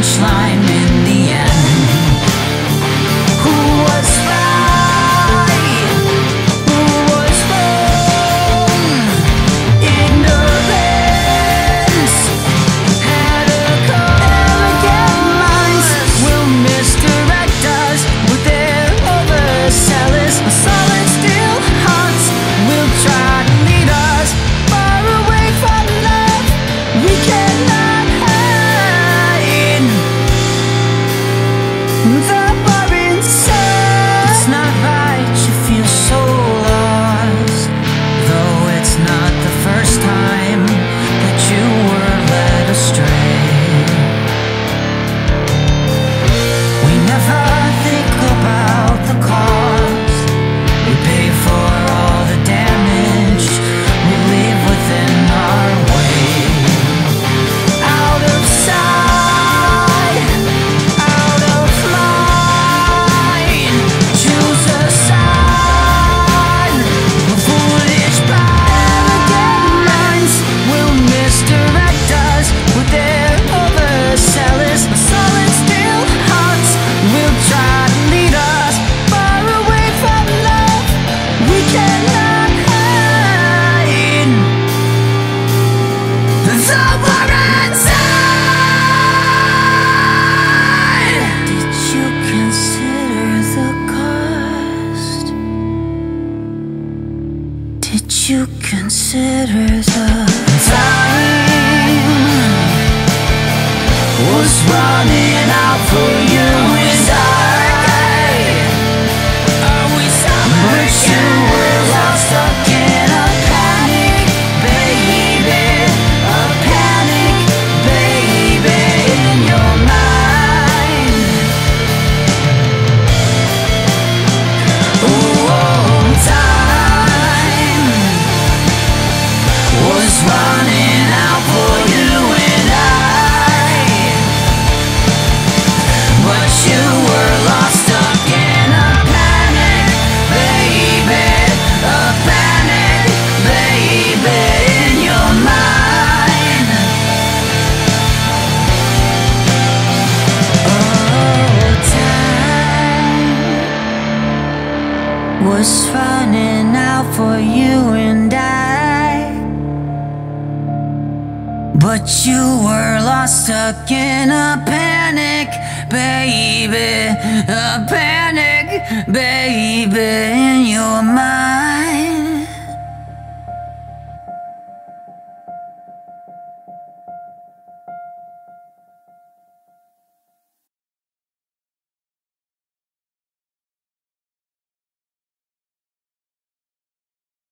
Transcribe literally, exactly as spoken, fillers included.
finish line in the end. Who was right? Who was wrong? Ignorance had a cause. Arrogant minds will misdirect us with their overzealous, solid steel hearts will try to lead us far away from love. We cannot hide the bar inside. It's not right, you feel so lost, though it's not the first time that you were led astray. We never think about the cost we pay for all the damage we leave within our way. Out of sight, out of mind, choose a side. Foolish pride. Arrogant minds will misdirect us with their overzealous, solid steel hearts will try to lead us far away from love. We cannot hide the war inside. Did you consider the cost? Did you consider the time was running out for you and I? But you were lost up in a panic, baby. A panic, baby, in your mind. Ooh, time was running out for you and I. But you were lost up in a panic, baby. A panic, baby, in your mind. Oh, time was running out for you and I. But you were lost stuck in a panic, baby. A panic, baby, in your mind.